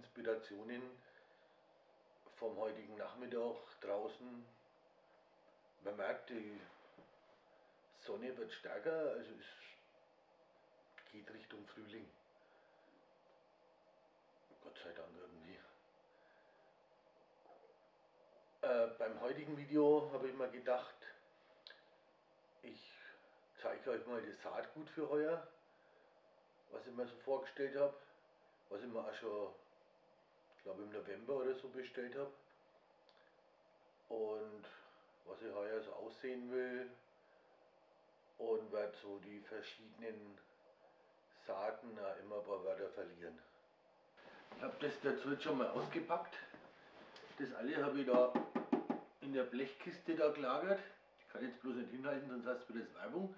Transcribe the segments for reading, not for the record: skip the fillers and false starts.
Inspirationen vom heutigen Nachmittag draußen. Man merkt, die Sonne wird stärker, also es geht Richtung Frühling. Gott sei Dank irgendwie. Beim heutigen Video habe ich mir gedacht, ich zeige euch mal das Saatgut für heuer, was ich mir so vorgestellt habe, was ich mir auch schon, ich glaube im November oder so bestellt habe und was ich heuer so aussehen will und werde so die verschiedenen Saaten immer ein paar Wörter verlieren. Ich habe das dazu jetzt schon mal ausgepackt. Das alle habe ich da in der Blechkiste da gelagert. Ich kann jetzt bloß nicht hinhalten, sonst hast du das Werbung.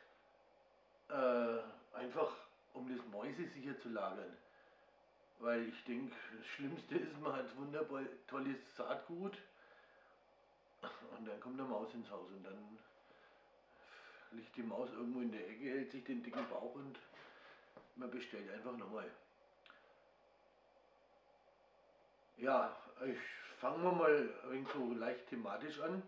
Einfach um das Mäuse sicher zu lagern. Weil ich denke, das Schlimmste ist, man hat wunderbar tolles Saatgut und dann kommt eine Maus ins Haus und dann liegt die Maus irgendwo in der Ecke, hält sich den dicken Bauch und man bestellt einfach nochmal. Ja, ich fange mal ein wenig so leicht thematisch an.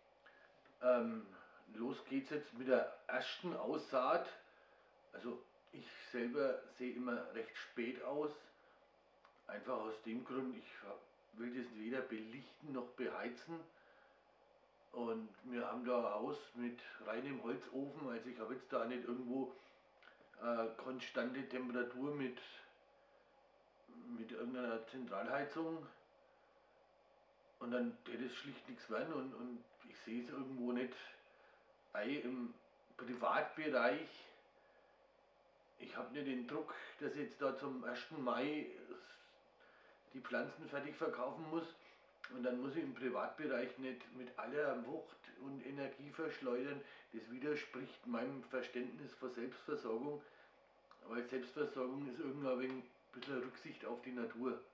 Los geht's jetzt mit der ersten Aussaat. Also ich selber sehe immer recht spät aus. Einfach aus dem Grund, ich will das weder belichten noch beheizen. Und wir haben da ein Haus mit reinem Holzofen, also ich habe jetzt da nicht irgendwo konstante Temperatur mit irgendeiner Zentralheizung. Und dann hätte es schlicht nichts werden und ich sehe es irgendwo nicht im Privatbereich. Ich habe nicht den Druck, dass ich jetzt da zum 1. Mai die Pflanzen fertig verkaufen muss und dann muss ich im Privatbereich nicht mit aller Wucht und Energie verschleudern. Das widerspricht meinem Verständnis von Selbstversorgung, weil Selbstversorgung ist irgendwann ein bisschen Rücksicht auf die Natur.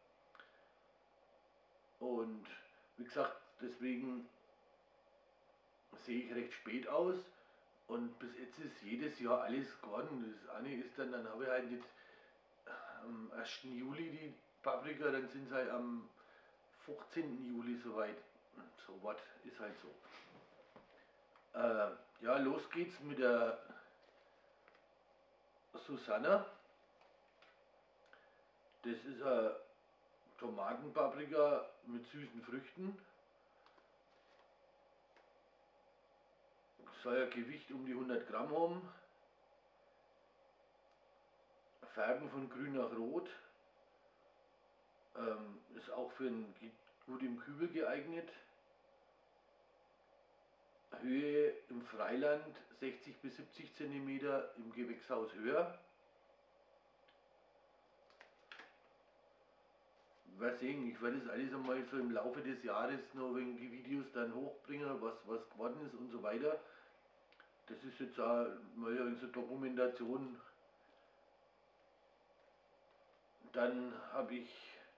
Und wie gesagt, deswegen sehe ich recht spät aus und bis jetzt ist jedes Jahr alles geworden. Das eine ist dann habe ich halt nicht am 1. Juli die Paprika, dann sind es halt am 15. Juli soweit. So was ist halt so. Ja, los geht's mit der Susanna. Das ist eine Tomatenpaprika mit süßen Früchten. Soll ein Gewicht um die 100 Gramm haben. Färben von grün nach rot. Ist auch geht gut im Kübel geeignet. Höhe im Freiland 60 bis 70 cm, im Gewächshaus höher. Wir sehen, ich werde das alles einmal so im Laufe des Jahres noch wegen die Videos dann hochbringen, was geworden ist und so weiter. Das ist jetzt auch mal so Dokumentation. Dann habe ich,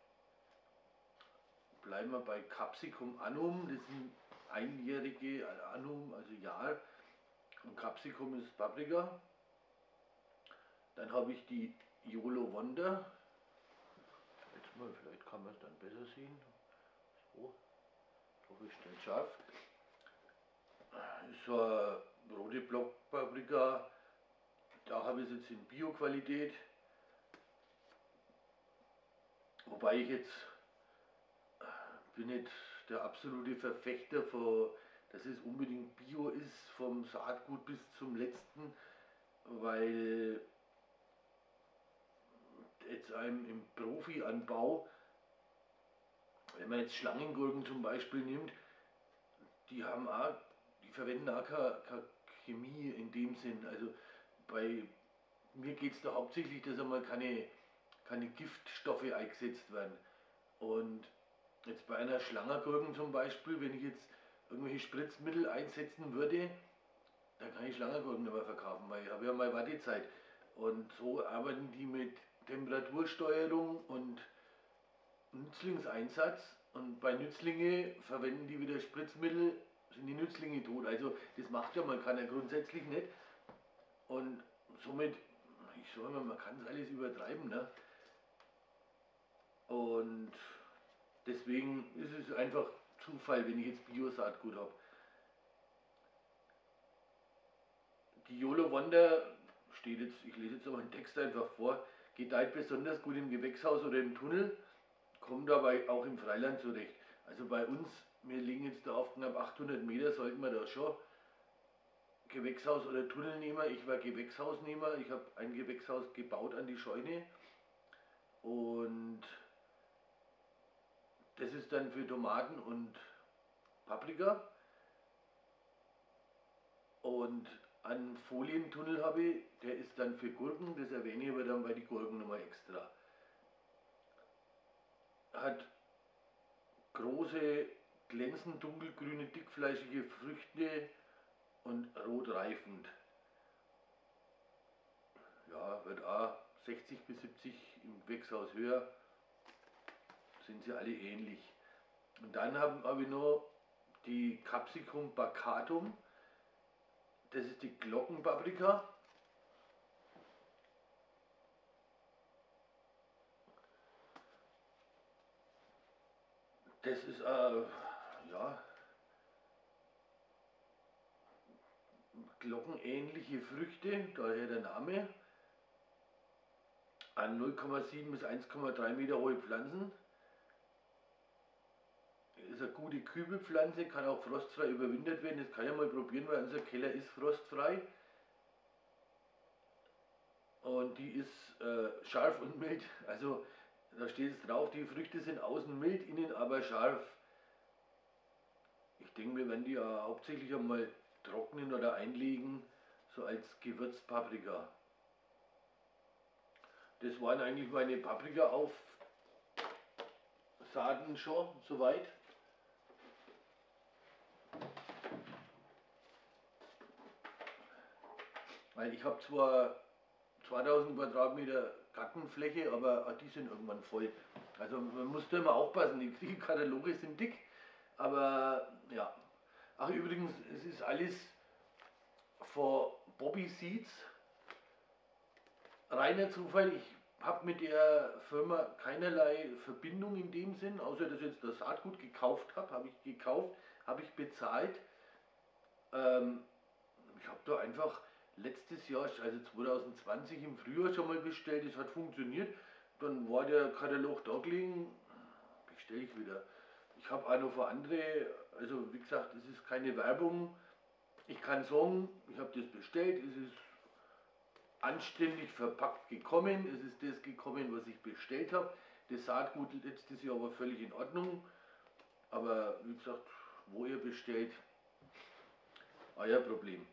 bleiben wir bei Capsicum annum, das sind einjährige Annum, also Jahr, und Capsicum ist Paprika. Dann habe ich die Yolo Wonder. Jetzt mal, vielleicht kann man es dann besser sehen. So, ich hoffe, ich stelle scharf. Ist so eine rote Blockpaprika. Da habe ich es jetzt in Bio-Qualität. Wobei ich jetzt bin nicht der absolute Verfechter von, dass es unbedingt Bio ist, vom Saatgut bis zum letzten, weil jetzt einem im Profi-Anbau, wenn man jetzt Schlangengurken zum Beispiel nimmt, die verwenden auch keine Chemie in dem Sinn. Also bei mir geht es da hauptsächlich, dass einmal keine Giftstoffe eingesetzt werden. Und jetzt bei einer Schlangergurken zum Beispiel, wenn ich jetzt irgendwelche Spritzmittel einsetzen würde, dann kann ich Schlangergurken nicht mehr verkaufen, weil ich habe ja mal Wartezeit. Und so arbeiten die mit Temperatursteuerung und Nützlingseinsatz. Und bei Nützlinge verwenden die wieder Spritzmittel, sind die Nützlinge tot. Also das macht ja man keiner grundsätzlich nicht. Und somit, ich sage mal, man kann es alles übertreiben. Ne? Und deswegen ist es einfach Zufall, wenn ich jetzt Bio-Saatgut habe. Die YOLO Wonder steht jetzt, ich lese jetzt aber einen Text einfach vor, gedeiht besonders gut im Gewächshaus oder im Tunnel, kommt aber auch im Freiland zurecht. Also bei uns, wir liegen jetzt da auf knapp 800 Meter, sollten wir da schon Gewächshaus oder Tunnel nehmen. Ich war Gewächshausnehmer, ich habe ein Gewächshaus gebaut an die Scheune und das ist dann für Tomaten und Paprika. Und einen Folientunnel habe ich, der ist dann für Gurken, das erwähne ich aber dann bei den Gurken nochmal extra. Hat große, glänzend dunkelgrüne, dickfleischige Früchte und rot reifend. Ja, wird auch 60 bis 70 im Gewächshaus höher, sind sie alle ähnlich. Und dann habe ich noch die Capsicum baccatum, das ist die Glockenpaprika. Das ist ja, glockenähnliche Früchte, daher der Name. An 0,7 bis 1,3 Meter hohe Pflanzen. Ist eine gute Kübelpflanze, kann auch frostfrei überwintert werden. Das kann ich mal probieren, weil unser Keller ist frostfrei. Und die ist scharf und mild. Also da steht es drauf, die Früchte sind außen mild, innen aber scharf. Ich denke, wir werden die ja hauptsächlich einmal trocknen oder einlegen, so als Gewürzpaprika. Das waren eigentlich meine Paprika-Aufsaaten schon soweit. Weil ich habe zwar 2000 Quadratmeter Gartenfläche, aber die sind irgendwann voll. Also man muss da immer aufpassen, die Kataloge sind dick, aber ja. Ach übrigens, es ist alles von Bobby Seeds. Reiner Zufall, ich habe mit der Firma keinerlei Verbindung in dem Sinn, außer dass ich jetzt das Saatgut gekauft habe ich gekauft, habe ich bezahlt. Ich habe da einfach letztes Jahr, also 2020 im Frühjahr schon mal bestellt, es hat funktioniert. Dann war der Katalog da gelegen, bestelle ich wieder. Ich habe auch noch für andere, also wie gesagt, es ist keine Werbung. Ich kann sagen, ich habe das bestellt, es ist anständig verpackt gekommen, es ist das gekommen, was ich bestellt habe. Das Saatgut letztes Jahr war völlig in Ordnung, aber wie gesagt, wo ihr bestellt, euer Problem.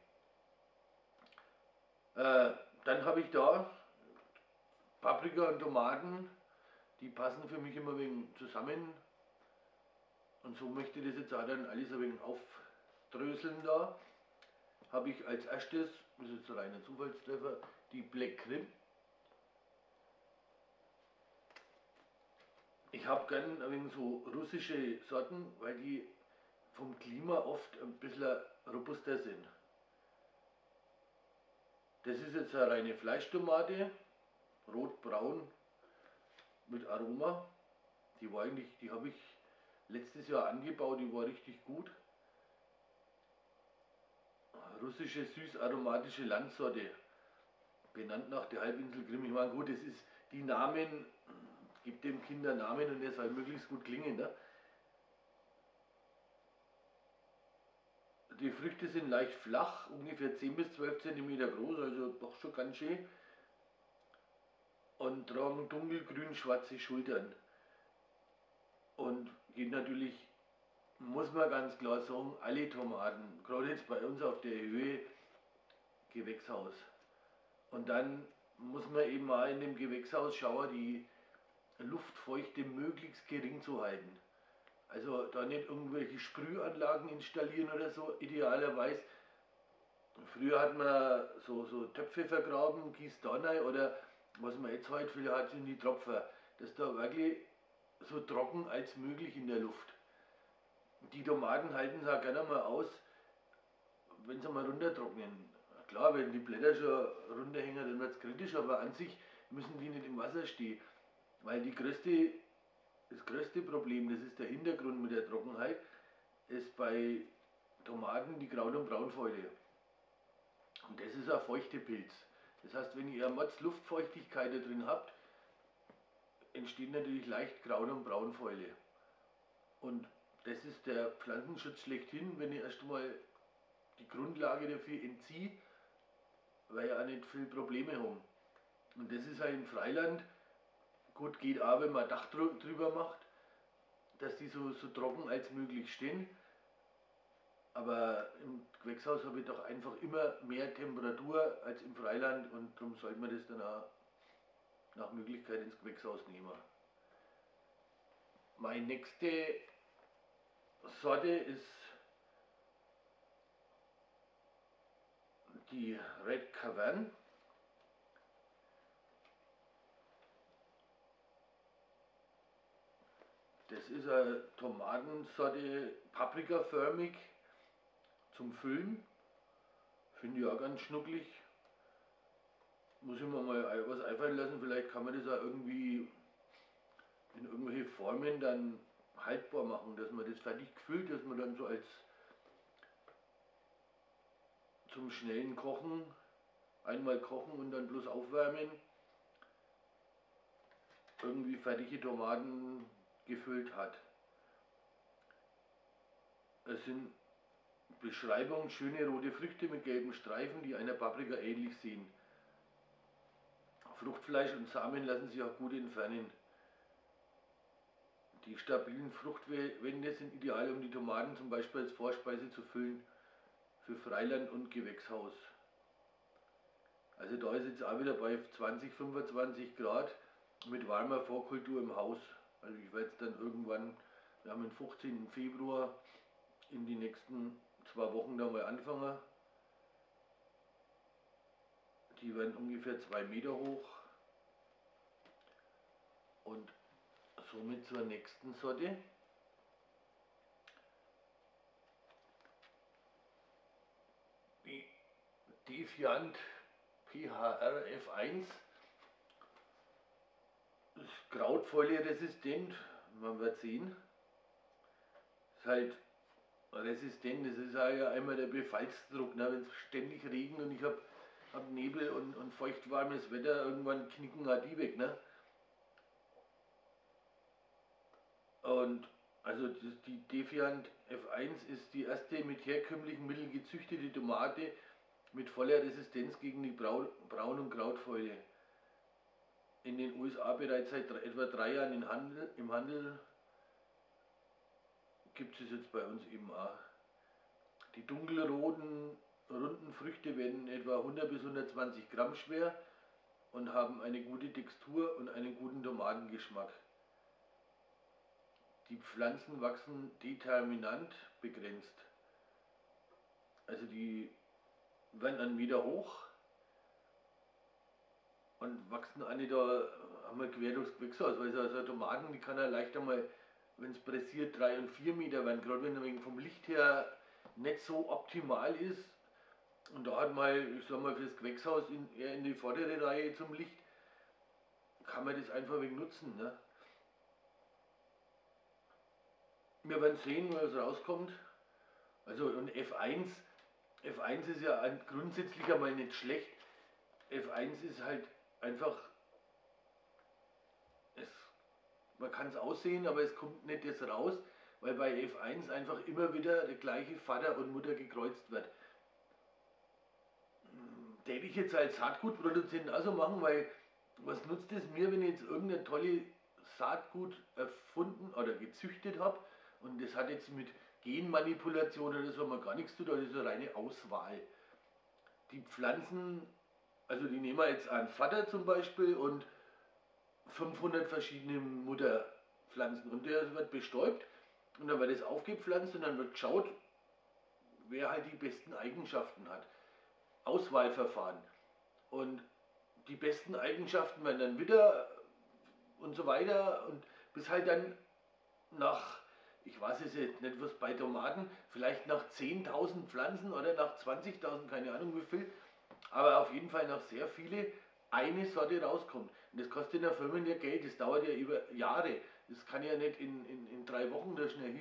Dann habe ich da Paprika und Tomaten, die passen für mich immer ein wenig zusammen. Und so möchte ich das jetzt auch dann alles ein wenig aufdröseln da. Habe ich als erstes, das ist jetzt ein reiner Zufallstreffer, die Black Krim. Ich habe gern ein wenig so russische Sorten, weil die vom Klima oft ein bisschen robuster sind. Das ist jetzt eine reine Fleischtomate, rot-braun mit Aroma. Die habe ich letztes Jahr angebaut, die war richtig gut. Russische süß-aromatische Landsorte, benannt nach der Halbinsel Krim. Ich meine, gut, das ist die Namen, gibt dem Kind einen Namen und der soll möglichst gut klingen. Ne? Die Früchte sind leicht flach, ungefähr 10 bis 12 cm groß, also doch schon ganz schön. Und tragen dunkelgrün-schwarze Schultern. Und geht natürlich, muss man ganz klar sagen, alle Tomaten, gerade jetzt bei uns auf der Höhe, Gewächshaus. Und dann muss man eben mal in dem Gewächshaus schauen, die Luftfeuchte möglichst gering zu halten. Also da nicht irgendwelche Sprühanlagen installieren oder so, idealerweise. Früher hat man so Töpfe vergraben, gießt da rein oder was man jetzt heute viel hat, sind die Tropfer. Das ist da wirklich so trocken als möglich in der Luft. Die Tomaten halten es auch gerne mal aus, wenn sie mal runtertrocknen. Klar, wenn die Blätter schon runterhängen, dann wird es kritisch, aber an sich müssen die nicht im Wasser stehen. Weil die größte das größte Problem, das ist der Hintergrund mit der Trockenheit, ist bei Tomaten die Kraut- und Braunfäule. Und das ist ein Feuchtepilz. Das heißt, wenn ihr Mords Luftfeuchtigkeit da drin habt, entsteht natürlich leicht Kraut- und Braunfäule. Und das ist der Pflanzenschutz schlechthin, wenn ich erst mal die Grundlage dafür entziehe, weil ja auch nicht viele Probleme haben. Und das ist halt im Freiland, gut geht auch, wenn man ein Dach drüber macht, dass die so trocken als möglich stehen. Aber im Gewächshaus habe ich doch einfach immer mehr Temperatur als im Freiland und darum sollte man das dann auch nach Möglichkeit ins Gewächshaus nehmen. Meine nächste Sorte ist die Red Cavern. Das ist eine Tomatensorte, paprikaförmig zum Füllen. Finde ich auch ganz schnucklig. Muss ich mir mal was einfallen lassen, vielleicht kann man das auch irgendwie in irgendwelche Formen dann haltbar machen, dass man das fertig gefüllt, dass man dann so als zum schnellen Kochen, einmal kochen und dann bloß aufwärmen, irgendwie fertige Tomaten gefüllt hat. Es sind Beschreibungen, schöne rote Früchte mit gelben Streifen, die einer Paprika ähnlich sehen. Fruchtfleisch und Samen lassen sich auch gut entfernen. Die stabilen Fruchtwände sind ideal, um die Tomaten zum Beispiel als Vorspeise zu füllen, für Freiland und Gewächshaus. Also da ist jetzt auch wieder bei 20, 25 Grad mit warmer Vorkultur im Haus. Also ich werde jetzt dann irgendwann, wir haben den 15. Februar, in die nächsten 2 Wochen da mal anfangen. Die werden ungefähr 2 Meter hoch. Und somit zur nächsten Sorte. Die Defiant PHR F1 ist krautfäule-resistent, man wird sehen. Ist halt resistent, das ist auch ja einmal der Befallsdruck, ne? Wenn es ständig regnet und ich hab Nebel und feuchtwarmes Wetter, irgendwann knicken auch die weg. Ne? Und also die Defiant F1 ist die erste mit herkömmlichen Mitteln gezüchtete Tomate mit voller Resistenz gegen die Braun- und Krautfäule. In den USA bereits seit etwa 3 Jahren im Handel gibt es jetzt bei uns eben auch. Die dunkelroten, runden Früchte werden etwa 100 bis 120 Gramm schwer und haben eine gute Textur und einen guten Tomatengeschmack. Die Pflanzen wachsen determinant begrenzt. Also die werden einen Meter hoch und wachsen eine da einmal quer durchs Gewächshaus, weil so Tomaten, die kann ja leicht einmal, wenn es pressiert, 3 und 4 Meter werden, gerade wenn er vom Licht her nicht so optimal ist. Und da hat mal, ich sag mal, fürs Gewächshaus eher in die vordere Reihe zum Licht, kann man das einfach wegen nutzen. Ne? Wir werden sehen, was rauskommt. Also und F1 ist ja grundsätzlich einmal nicht schlecht. F1 ist halt einfach, man kann es aussehen, aber es kommt nicht das raus, weil bei F1 einfach immer wieder der gleiche Vater und Mutter gekreuzt wird. Täte ich jetzt als Saatgutproduzent auch so machen, weil was nutzt es mir, wenn ich jetzt irgendeine tolle Saatgut erfunden oder gezüchtet habe und das hat jetzt mit Genmanipulation oder so mal gar nichts zu tun, das ist eine reine Auswahl. Die Pflanzen, also die nehmen wir jetzt einen Vater zum Beispiel und 500 verschiedene Mutterpflanzen und der wird bestäubt und dann wird es aufgepflanzt und dann wird geschaut, wer halt die besten Eigenschaften hat. Auswahlverfahren. Und die besten Eigenschaften werden dann wieder und so weiter und bis halt dann nach, ich weiß es jetzt nicht, was bei Tomaten, vielleicht nach 10.000 Pflanzen oder nach 20.000, keine Ahnung wie viel, aber auf jeden Fall nach sehr viele eine Sorte rauskommt. Und das kostet in der Firma ja Geld, das dauert ja über Jahre. Das kann ja nicht in 3 Wochen da schnell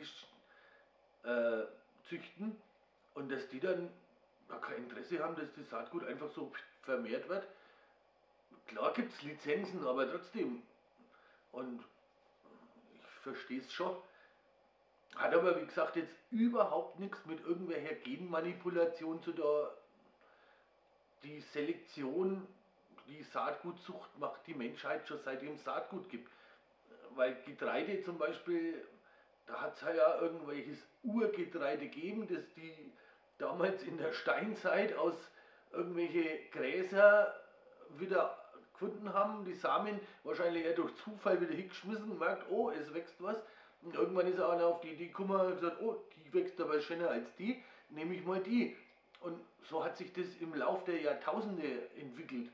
züchten und dass die dann kein Interesse haben, dass das Saatgut einfach so vermehrt wird. Klar gibt es Lizenzen, aber trotzdem. Und ich verstehe es schon. Hat aber wie gesagt jetzt überhaupt nichts mit irgendwelcher Genmanipulation zu tun. Die Selektion, die Saatgutzucht macht die Menschheit schon seitdem es Saatgut gibt. Weil Getreide zum Beispiel, da hat es ja irgendwelches Urgetreide gegeben, das die damals in der Steinzeit aus irgendwelche Gräser wieder gefunden haben, die Samen wahrscheinlich eher durch Zufall wieder hingeschmissen, merkt, oh, es wächst was. Und irgendwann ist einer auf die Idee gekommen und gesagt, oh, die wächst aber schöner als die, nehme ich mal die. Und so hat sich das im Lauf der Jahrtausende entwickelt.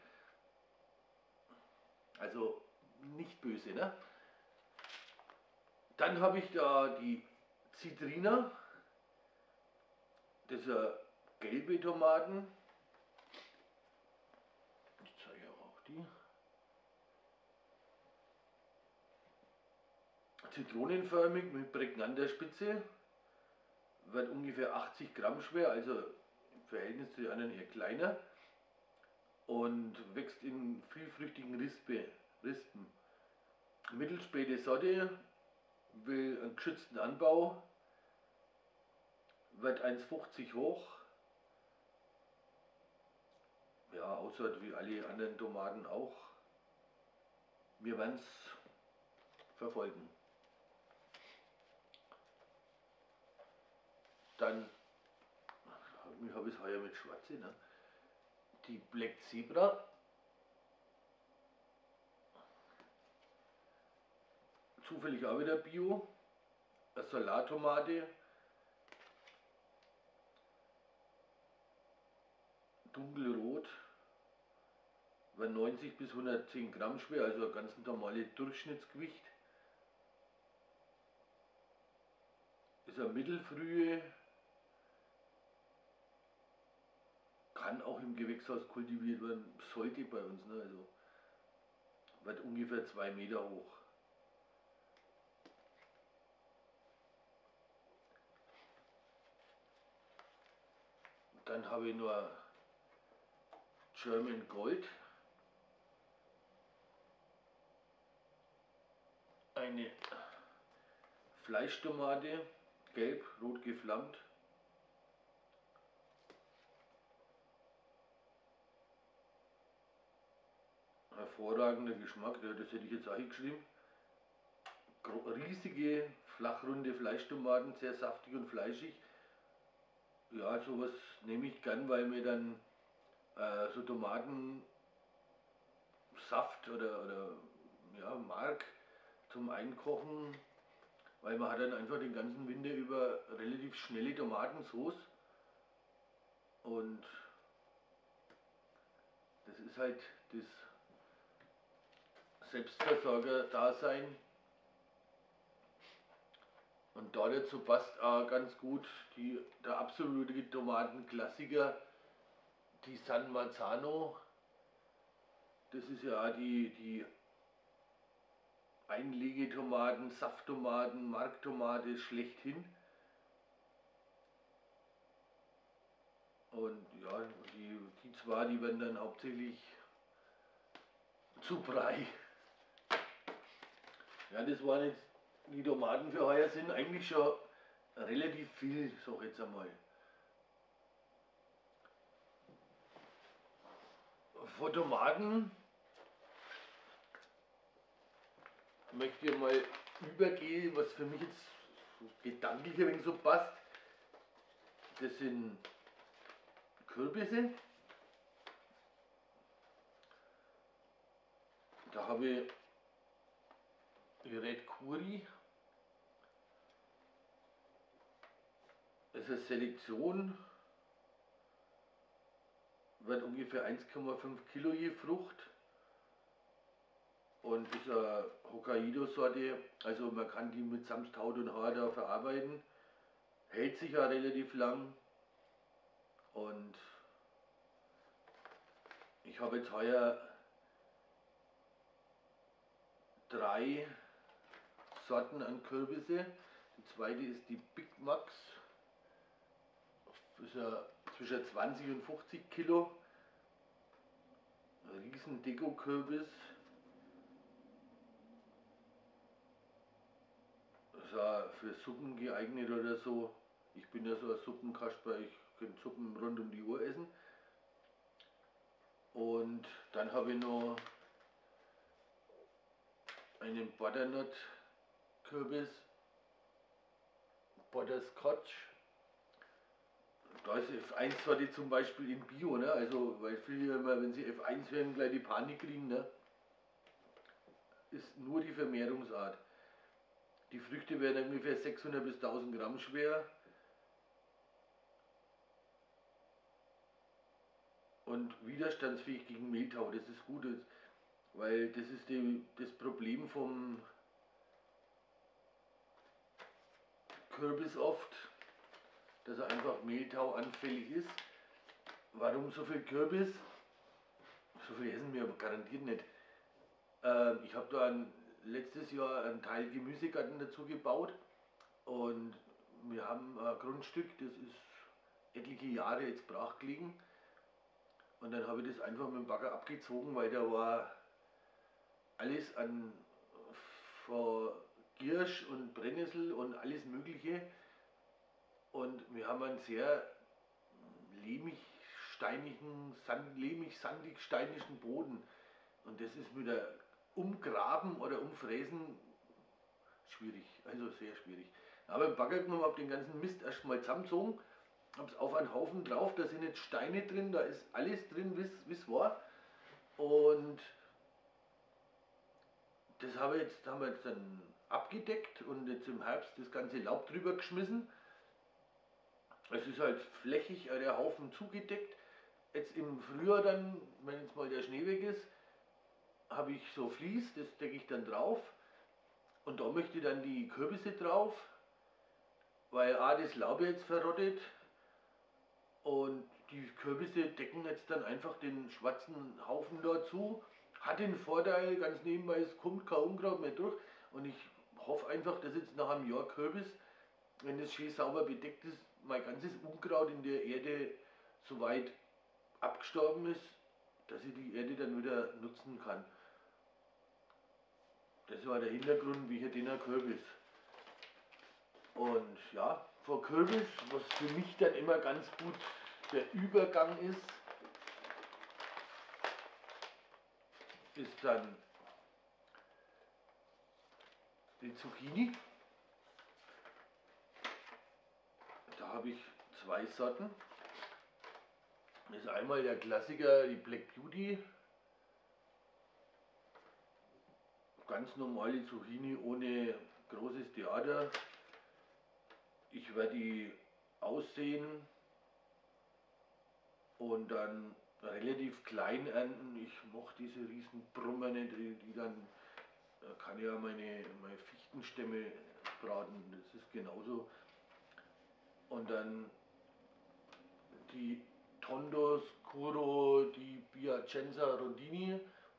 Also nicht böse, ne? Dann habe ich da die Zitrina, das sind gelbe Tomaten. Ich zeige auch die. Zitronenförmig mit prägnanter Spitze, wird ungefähr 80 Gramm schwer, also im Verhältnis zu den anderen eher kleiner und wächst in vielfrüchtigen Rispen. Mittelspäte Sorte, will einen geschützten Anbau, wird 1,50 hoch. Ja, aussieht wie alle anderen Tomaten auch. Wir werden es verfolgen. Dann habe ich es heuer mit Schwarze, ne? Die Black Zebra. Zufällig auch wieder Bio. Eine Salattomate. Dunkelrot. War 90 bis 110 Gramm schwer, also ein ganz normales Durchschnittsgewicht. Ist eine Mittelfrühe. Kann auch im Gewächshaus kultiviert werden, sollte bei uns, ne? Also wird ungefähr 2 Meter hoch. Dann habe ich nur German Gold, eine Fleischtomate, gelb, rot geflammt. Hervorragender Geschmack, das hätte ich jetzt auch hingeschrieben. Riesige, flachrunde Fleischtomaten, sehr saftig und fleischig. Ja, sowas nehme ich gern, weil mir dann so Tomatensaft oder ja, Mark zum Einkochen, weil man hat dann einfach den ganzen Winter über relativ schnelle Tomatensauce und das ist halt das Selbstversorger-Dasein. Und da dazu passt auch ganz gut der absolute Tomatenklassiker, die San Marzano. Das ist ja auch die Einlegetomaten, Safttomaten, Marktomate schlechthin. Und ja, die zwei, die werden dann hauptsächlich zu Brei. Ja, das waren jetzt die Tomaten für heuer, sind eigentlich schon relativ viel, sag ich jetzt einmal. Von Tomaten möchte ich mal übergehen, was für mich jetzt gedanklich ein wenig so passt. Das sind Kürbisse. Da habe ich Red Curry. Das ist eine Selektion, wird ungefähr 1,5 Kilo je Frucht und ist eine Hokkaido-Sorte, also man kann die mit samt Haut und Haar da verarbeiten, hält sich ja relativ lang und ich habe jetzt heuer 3 Sorten an Kürbisse. Die zweite ist die Big Max. Das ist ja zwischen 20 und 50 Kilo. Ein riesen Deko-Kürbis. Das ist auch für Suppen geeignet oder so. Ich bin ja so ein Suppenkasper, ich kann Suppen rund um die Uhr essen. Und dann habe ich noch einen Butternut-Kürbis, Butterscotch. Da ist F1-Sorte zum Beispiel in Bio, ne? Also, weil viele immer, wenn sie F1 hören, gleich die Panik kriegen, ne? Ist nur die Vermehrungsart. Die Früchte werden ungefähr 600 bis 1000 Gramm schwer. Und widerstandsfähig gegen Mehltau, das ist gut, weil das ist das Problem vom Kürbis oft, dass er einfach Mehltau anfällig ist. Warum so viel Kürbis? So viel essen wir aber garantiert nicht. Ich habe da letztes Jahr einen Teil Gemüsegarten dazu gebaut und wir haben ein Grundstück, das ist etliche Jahre jetzt brach gelegen. Und dann habe ich das einfach mit dem Bagger abgezogen, weil da war alles an von Giersch und Brennnessel und alles Mögliche. Und wir haben einen sehr lehmig-sandig-steinigen Boden. Und das ist mit der Umgraben oder Umfräsen schwierig, also sehr schwierig. Aber im Bagger genommen, habe den ganzen Mist erstmal zusammengezogen, habe es auf einen Haufen drauf, da sind jetzt Steine drin, da ist alles drin, wie es war. Und das haben wir jetzt dann abgedeckt und jetzt im Herbst das ganze Laub drüber geschmissen. Es ist halt flächig der Haufen zugedeckt. Jetzt im Frühjahr dann, wenn jetzt mal der Schnee weg ist, habe ich so Vlies, das decke ich dann drauf. Und da möchte ich dann die Kürbisse drauf, weil das Laub jetzt verrottet. Und die Kürbisse decken jetzt dann einfach den schwarzen Haufen dazu. Hat den Vorteil, ganz nebenbei, es kommt kein Unkraut mehr durch. Und ich hoffe einfach, dass jetzt nach einem Jahr Kürbis, wenn das schön sauber bedeckt ist, mein ganzes Unkraut in der Erde so weit abgestorben ist, dass ich die Erde dann wieder nutzen kann. Das war der Hintergrund, wie hier den Kürbis. Und ja, vor Kürbis, was für mich dann immer ganz gut der Übergang ist dann die Zucchini. Da habe ich zwei Sorten. Das ist einmal der Klassiker, die Black Beauty. Ganz normale Zucchini ohne großes Theater. Ich werde die aussehen und dann relativ klein ernten. Ich mache diese riesen Brummer nicht, die dann kann ja meine Fichtenstämme braten, das ist genauso. Und dann die Tondos, Kuro, die Piacenza Rondini,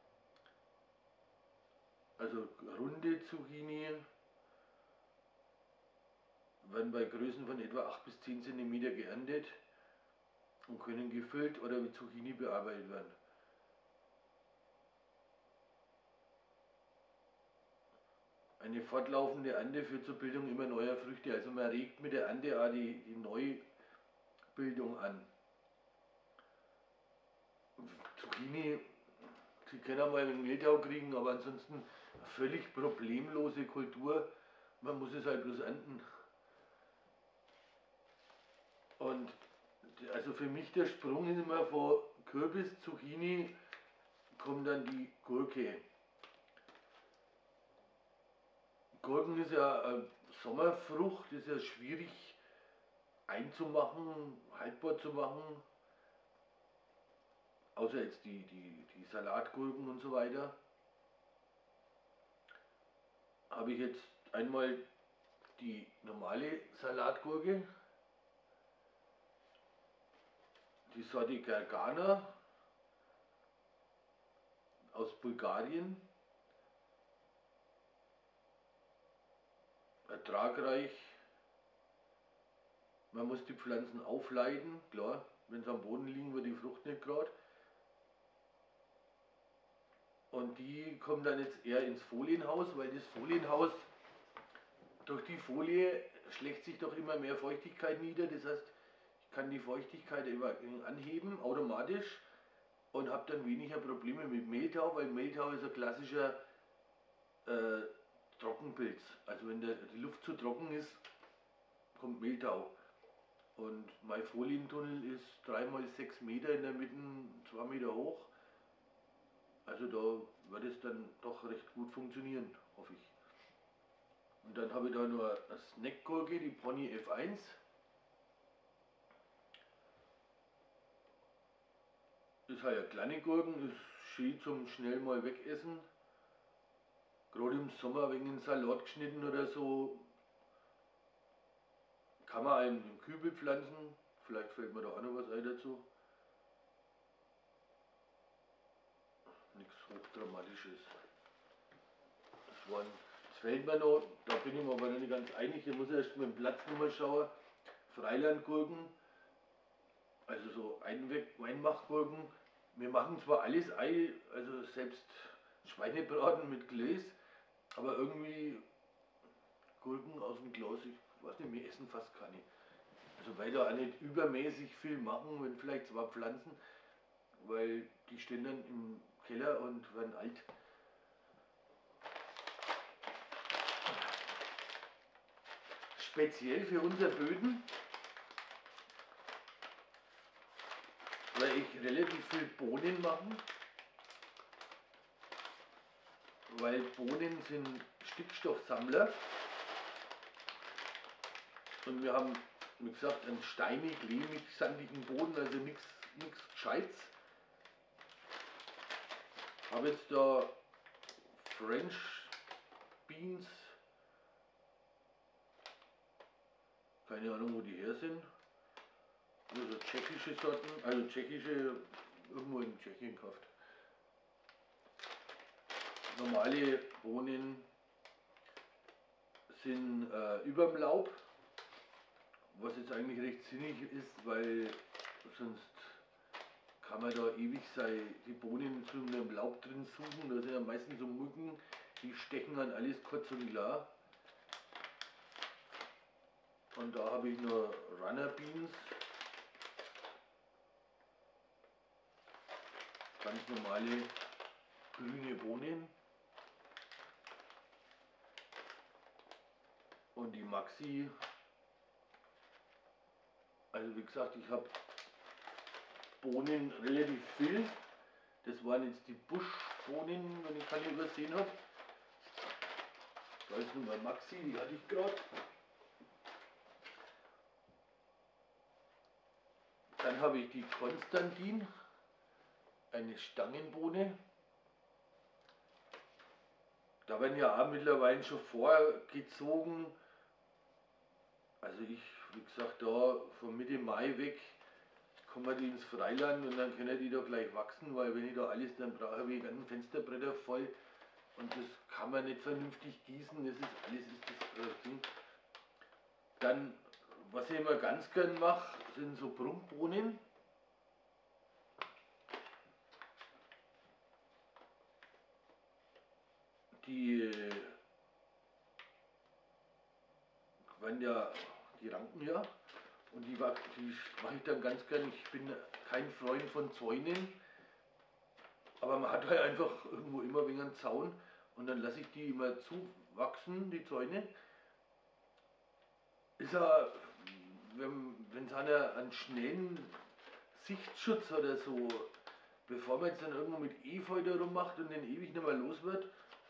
also runde Zucchini, werden bei Größen von etwa 8 bis 10 cm geerntet und können gefüllt oder mit Zucchini bearbeitet werden. Eine fortlaufende Ernte führt zur Bildung immer neuer Früchte, also man regt mit der Ernte auch die Neubildung an. Zucchini, Sie können auch mal einen Mehltau kriegen, aber ansonsten eine völlig problemlose Kultur. Man muss es halt bloß ernten. Und also für mich der Sprung ist immer von Kürbis, Zucchini, kommt dann die Gurke. Gurken ist ja eine Sommerfrucht, ist ja schwierig einzumachen, haltbar zu machen. Außer jetzt die Salatgurken und so weiter. Habe ich jetzt einmal die normale Salatgurke, die Sorte Gargana aus Bulgarien. ertragreich. Man muss die Pflanzen aufleiten, klar, wenn sie am Boden liegen, wird die Frucht nicht gerade. Und die kommen dann jetzt eher ins Folienhaus, weil das Folienhaus, durch die Folie schlägt sich doch immer mehr Feuchtigkeit nieder. Das heißt, ich kann die Feuchtigkeit anheben, automatisch, und habe dann weniger Probleme mit Mehltau, weil Mehltau ist ein klassischer Trockenpilz. Also wenn die Luft zu trocken ist, kommt Mehltau. Und mein Folientunnel ist 3 mal 6 Meter in der Mitte, 2 Meter hoch. Also da wird es dann doch recht gut funktionieren, hoffe ich. Und dann habe ich da nur eine Snackgurke, die Pony F1. Das sind ja kleine Gurken, ist schön zum schnell mal wegessen. Gerade im Sommer wegen den Salat geschnitten oder so, kann man einen im Kübel pflanzen. Vielleicht fällt mir da auch noch was ein dazu. Nichts Hochdramatisches. Das fällt mir noch, da bin ich mir aber noch nicht ganz einig, ich muss erst mit dem Platz nochmal schauen. Freilandgurken, also so Einmachgurken. Wir machen zwar alles also selbst Schweinebraten mit Glas, aber irgendwie Gurken aus dem Glas, ich weiß nicht, wir essen fast keine. Also weil da auch nicht übermäßig viel machen, wenn vielleicht 2 Pflanzen, weil die stehen dann im Keller und werden alt. Speziell für unser Böden, weil ich relativ viel Bohnen mache, weil Bohnen sind Stickstoffsammler und wir haben, wie gesagt, einen steinig, lehmig, sandigen Boden, also nichts Gescheites. Habe jetzt da French Beans, keine Ahnung wo die her sind, also tschechische Sorten, also tschechische, irgendwo in Tschechien gekauft. Normale Bohnen sind überm Laub, was jetzt eigentlich recht sinnig ist, weil sonst kann man da ewig die Bohnen zu einem Laub drin suchen. Da sind ja meistens so Mücken, die stechen an alles kurz und klar. Und da habe ich nur Runner Beans, ganz normale grüne Bohnen. Und die Maxi, also wie gesagt, ich habe Bohnen relativ viel. Das waren jetzt die Buschbohnen, wenn ich keine übersehen habe. Da ist Nummer Maxi, die hatte ich gerade. Dann habe ich die Konstantin, eine Stangenbohne. Da werden ja auch mittlerweile schon vorgezogen. Also ich, wie gesagt, da von Mitte Mai weg kommen die ins Freiland und dann können die da gleich wachsen, weil wenn ich da alles, dann brauche ich die ganzen Fensterbretter voll und das kann man nicht vernünftig gießen, das ist alles das Ding. Dann, was ich immer ganz gern mache, sind so Prunkbohnen. Die werden ja, die ranken ja. Und die mache ich dann ganz gern. Ich bin kein Freund von Zäunen, aber man hat halt einfach irgendwo immer wegen einem Zaun und dann lasse ich die immer zuwachsen, die Zäune. Ist ja, wenn es einer einen schnellen Sichtschutz oder so, bevor man jetzt dann irgendwo mit Efeu da rummacht und den ewig nicht mehr los wird,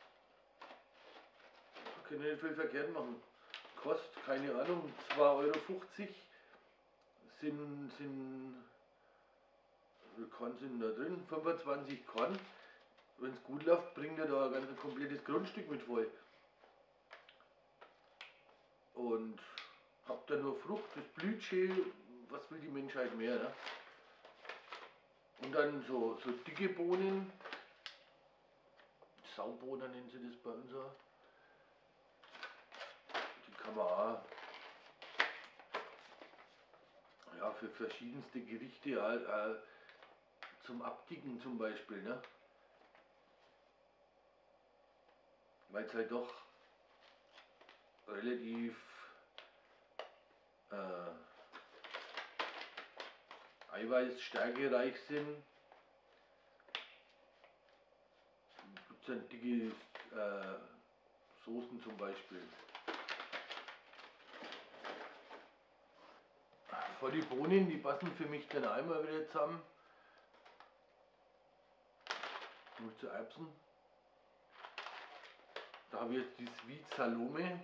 kann ich nicht viel verkehrt machen. Kostet, keine Ahnung, 2,50 € sind wie Korn sind da drin? 25 Korn. Wenn es gut läuft, bringt er da ein komplettes Grundstück mit voll. Und habt dann nur Frucht, das blüht schön, was will die Menschheit mehr, ne? Und dann so dicke Bohnen, Saubohnen nennen sie das bei uns auch. kann man auch ja, für verschiedenste Gerichte zum Abdicken zum Beispiel, ne? Weil es halt doch relativ eiweißstärkereich sind. Es gibt dann dicke Soßen zum Beispiel. Vor die Bohnen, die passen für mich dann einmal wieder zusammen. Nur zu Erbsen. Da habe ich jetzt die Sweet Salome.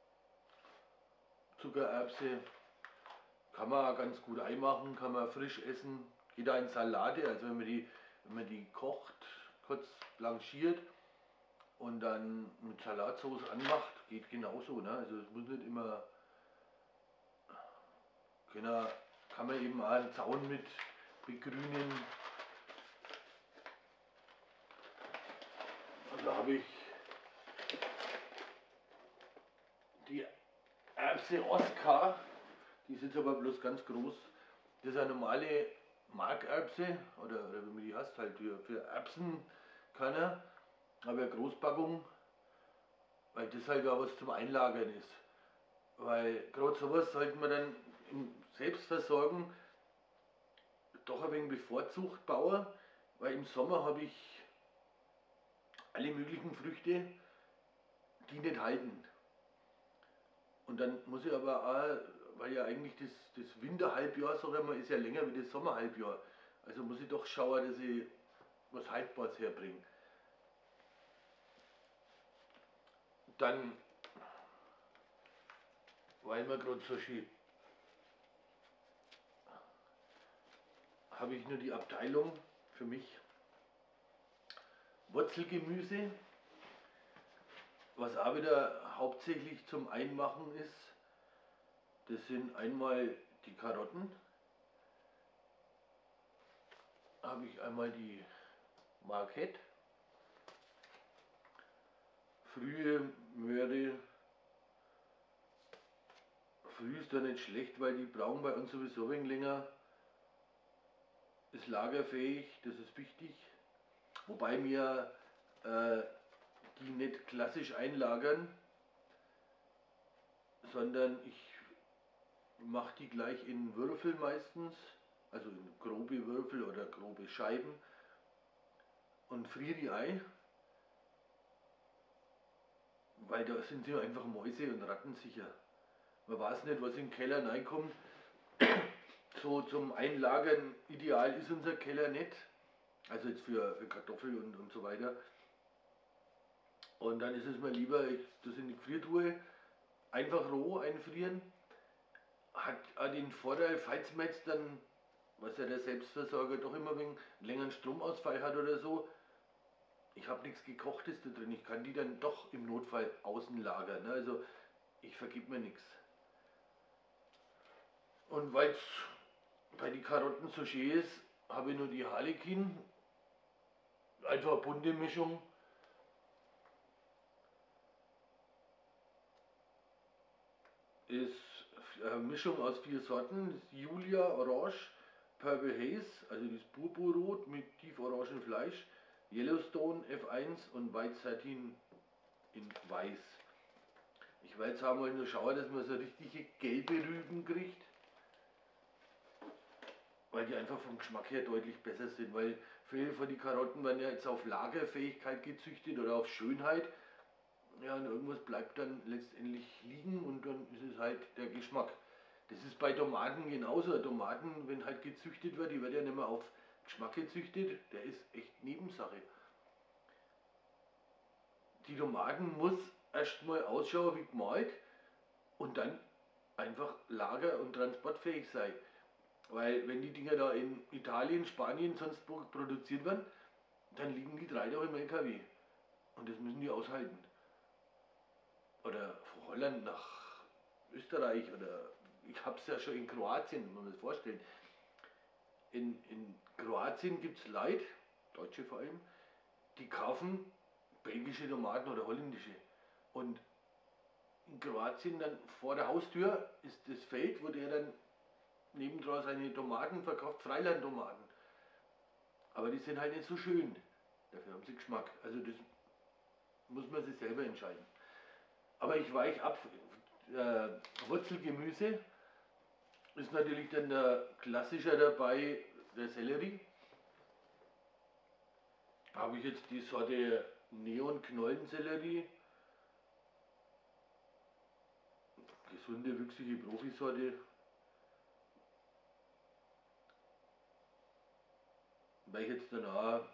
Zuckererbse. Kann man auch ganz gut einmachen, kann man frisch essen. Geht auch in Salate, also wenn man die kocht, kurz blanchiert und dann mit Salatsauce anmacht, geht genauso. Ne? Also es muss nicht immer, kann man eben auch einen Zaun mit begrünen. Und da habe ich die Erbse Oscar, die ist jetzt aber bloß ganz groß. Das ist eine normale Markerbse oder wie man die heißt, halt für Erbsenkörner. Habe eine Großpackung, weil das halt auch was zum Einlagern ist. Weil gerade sowas sollte man dann im Selbstversorgen doch ein wenig bevorzugt bauen, weil im Sommer habe ich alle möglichen Früchte, die nicht halten. Und dann muss ich aber auch, weil ja eigentlich das Winterhalbjahr, sag ich mal, ist ja länger wie das Sommerhalbjahr. Also muss ich doch schauen, dass ich was Haltbares herbringe. Dann, weil wir gerade so schön, habe ich nur die Abteilung für mich Wurzelgemüse, was auch wieder hauptsächlich zum Einmachen ist. Das sind einmal die Karotten, habe ich einmal die Marquette, frühe Möhre. Früh ist da nicht schlecht, weil die brauchen bei uns sowieso ein wenig länger. Ist lagerfähig, das ist wichtig. Wobei wir die nicht klassisch einlagern, sondern ich mache die gleich in Würfel meistens, also in grobe Würfel oder grobe Scheiben und friere die ein, weil da sind sie einfach Mäuse und Ratten sicher. Man weiß nicht, was in den Keller reinkommt. So zum Einlagern ideal ist unser Keller nicht, also jetzt für Kartoffeln und so weiter. Und dann ist es mir lieber, ich das in die Gefriertruhe einfach roh einfrieren. Hat auch den Vorteil, falls man jetzt dann, was ja der Selbstversorger doch immer wegen längeren Stromausfall hat oder so, ich habe nichts Gekochtes da drin, ich kann die dann doch im Notfall außen lagern. Ne? Also ich vergib mir nichts. Und weil es bei den Karotten so schön ist, habe ich nur die Harlekin, einfach eine bunte Mischung. Ist eine Mischung aus 4 Sorten, das ist Julia Orange, Purple Haze, also das Purpurrot mit tieforangen Fleisch, Yellowstone F1 und White Satin in Weiß. Ich werde jetzt einmal nur schauen, dass man so richtige gelbe Rüben kriegt, weil die einfach vom Geschmack her deutlich besser sind, weil viele von den Karotten werden ja jetzt auf Lagerfähigkeit gezüchtet oder auf Schönheit. Ja, und irgendwas bleibt dann letztendlich liegen und dann ist es halt der Geschmack. Das ist bei Tomaten genauso. Tomaten, wenn halt gezüchtet wird, die wird ja nicht mehr auf Geschmack gezüchtet, der ist echt Nebensache. Die Tomaten muss erstmal ausschauen wie gemalt und dann einfach lager- und transportfähig sein. Weil wenn die Dinger da in Italien, Spanien, sonst wo produziert werden, dann liegen die 3 Tage im LKW. Und das müssen die aushalten. Oder von Holland nach Österreich oder ich habe es ja schon in Kroatien, muss man sich vorstellen. In Kroatien gibt es Leute, Deutsche vor allem, die kaufen belgische Tomaten oder holländische. Und in Kroatien dann vor der Haustür ist das Feld, wo der dann nebendran seine Tomaten verkauft, Freilandtomaten. Aber die sind halt nicht so schön. Dafür haben sie Geschmack. Also das muss man sich selber entscheiden. Aber ich weiche ab. Wurzelgemüse ist natürlich dann der Klassiker dabei, der Sellerie. Habe ich jetzt die Sorte Neon-Knollensellerie. Gesunde, wüchsige Profisorte. Weil ich jetzt danach,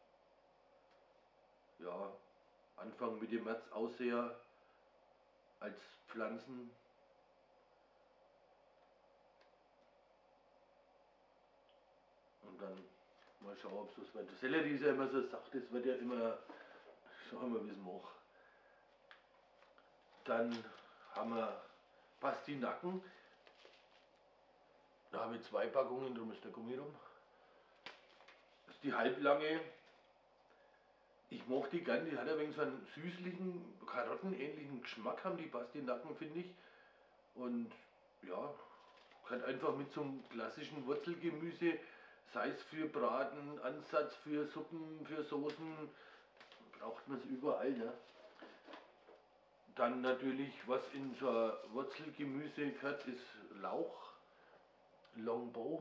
ja, Anfang Mitte März aussehe als Pflanzen. Und dann mal schauen, ob es was wird. Sellerie ist ja immer so eine Sache, das wird ja immer, schauen wir, wie es macht. Dann haben wir Pastinaken. Da habe ich 2 Packungen, darum ist der Gummi rum. Das ist die halblange. Ich mochte die gern, die hat ein wenig so einen süßlichen, karottenähnlichen Geschmack, haben die Pastinaken, finde ich. Und ja, kann einfach mit so einem klassischen Wurzelgemüse, sei es für Braten, Ansatz für Suppen, für Soßen, braucht man es überall. Ne? Dann natürlich, was in so ein Wurzelgemüse gehört, ist Lauch, Longbow.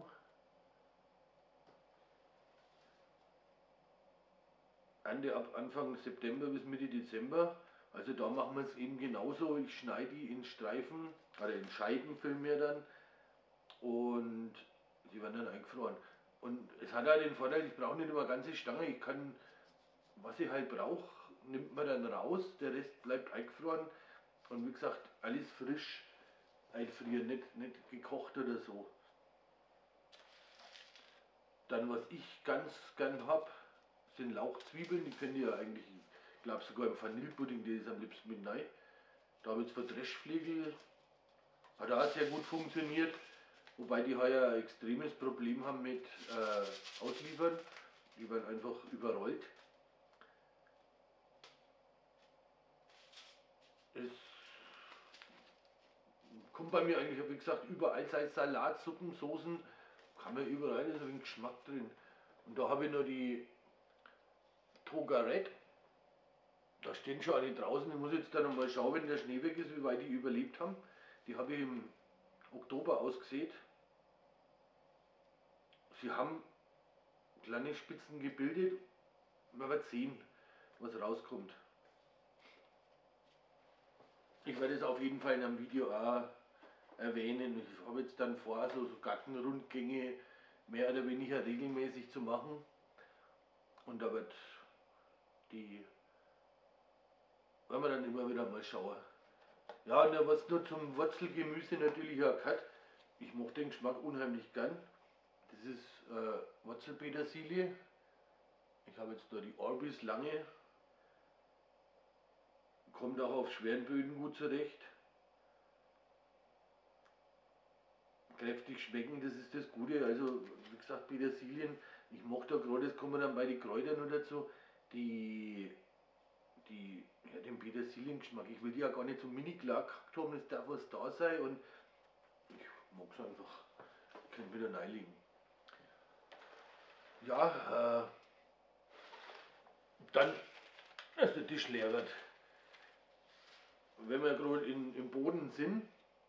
Ernte ab Anfang September bis Mitte Dezember. Also da machen wir es eben genauso. Ich schneide die in Streifen, oder in Scheiben vielmehr dann. Und die werden dann eingefroren. Und es hat auch den Vorteil, ich brauche nicht immer ganze Stange. Ich kann, was ich halt brauche, nimmt man dann raus. Der Rest bleibt eingefroren. Und wie gesagt, alles frisch einfrieren, nicht gekocht oder so. Dann was ich ganz gern habe, sind Lauchzwiebeln. Die könnt ihr ja eigentlich, ich glaube sogar im Vanillepudding, die ist am liebsten mit rein. Da habe ich jetzt für Dreschflegel, hat auch sehr gut funktioniert. Wobei die heuer ein extremes Problem haben mit Ausliefern. Die werden einfach überrollt. Es kommt bei mir eigentlich, wie gesagt, überall, sei es Salat, Suppen, Soßen, kann man überall, ist ein wenig Geschmack drin. Und da habe ich noch die Toga Red. Da stehen schon alle draußen. Ich muss jetzt dann noch mal schauen, wenn der Schnee weg ist, wie weit die überlebt haben. Die habe ich im Oktober ausgesät. Sie haben kleine Spitzen gebildet. Man wird sehen, was rauskommt. Ich werde es auf jeden Fall in einem Video auch erwähnen. Ich habe jetzt dann vor, so Gartenrundgänge mehr oder weniger regelmäßig zu machen. Und da werden wir dann immer wieder mal schauen. Ja, und was nur zum Wurzelgemüse natürlich auch gehört. Ich mochte den Geschmack unheimlich gern. Das ist Wurzelpetersilie. Ich habe jetzt da die Orbis lange. Kommt auch auf schweren Böden gut zurecht. Kräftig schmecken, das ist das Gute. Also wie gesagt, Petersilien, ich mochte da gerade, das kommen dann bei den Kräutern nur dazu, den Petersiliengeschmack. Ich will die ja gar nicht so mini klar gehackt haben, es darf was da sein und ich mag es einfach. Ich kann wieder reinlegen. Ja, dann, dass der Tisch leer wird. Wenn wir gerade im Boden sind,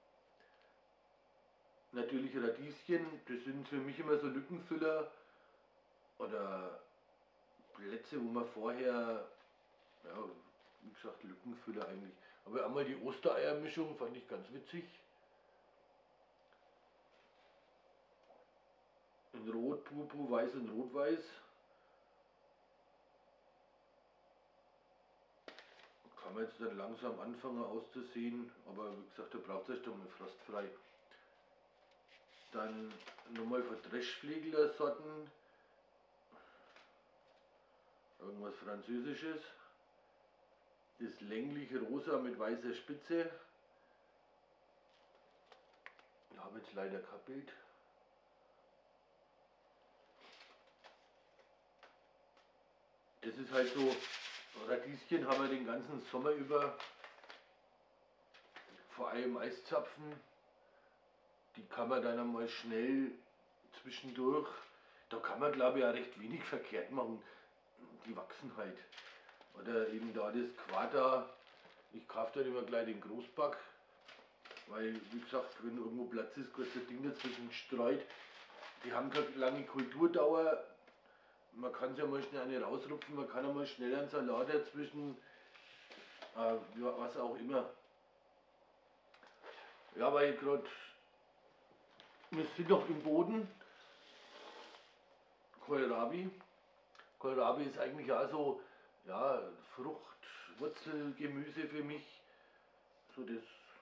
natürlich Radieschen, das sind für mich immer so Lückenfüller oder Plätze, wo man vorher, ja, wie gesagt, Lückenfüller eigentlich. Aber einmal die Ostereiermischung fand ich ganz witzig. In Rot, Purpur, Weiß und Rot-Weiß. Kann man jetzt dann langsam anfangen auszusehen, aber wie gesagt, da braucht es erst einmal frostfrei. Dann nochmal für Dreschflegler-Sorten. Irgendwas Französisches. Das länglich rosa mit weißer Spitze. Ich habe jetzt leider kein Bild. Das ist halt so, Radieschen haben wir den ganzen Sommer über vor allem Eiszapfen, die kann man dann einmal schnell zwischendurch, da kann man glaube ich auch recht wenig verkehrt machen, die wachsen halt. Oder eben da das Quader, ich kaufe dann immer gleich den Großback, weil wie gesagt, wenn irgendwo Platz ist, kurz das Ding dazwischen streut, die haben keine lange Kulturdauer, man kann sie ja mal schnell eine rausrupfen, man kann einmal schnell einen Salat dazwischen, ja, was auch immer. Ja, weil gerade, wir sind noch im Boden, Kohlrabi. Kohlrabi ist eigentlich auch so, ja, Frucht, Wurzelgemüse für mich. So das,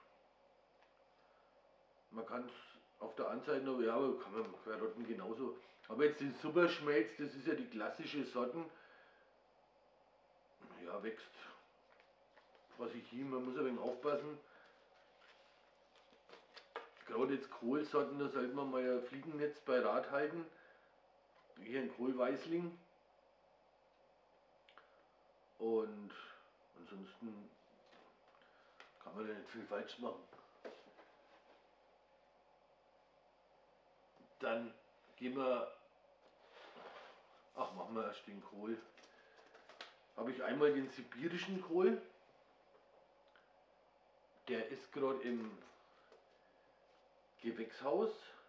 man kann es auf der einen Seite noch, ja, aber kann man Karotten genauso. Aber jetzt den Superschmelz, das ist ja die klassische Sorten. Ja, wächst vor sich hin, man muss ein wenig aufpassen. Gerade jetzt Kohlsorten, da sollte man mal ein Fliegennetz bei Rat halten. Hier ein Kohlweißling. Und ansonsten kann man da nicht viel falsch machen. Dann gehen wir, machen wir erst den Kohl. Habe ich einmal den sibirischen Kohl. Der ist gerade im Gewächshaus.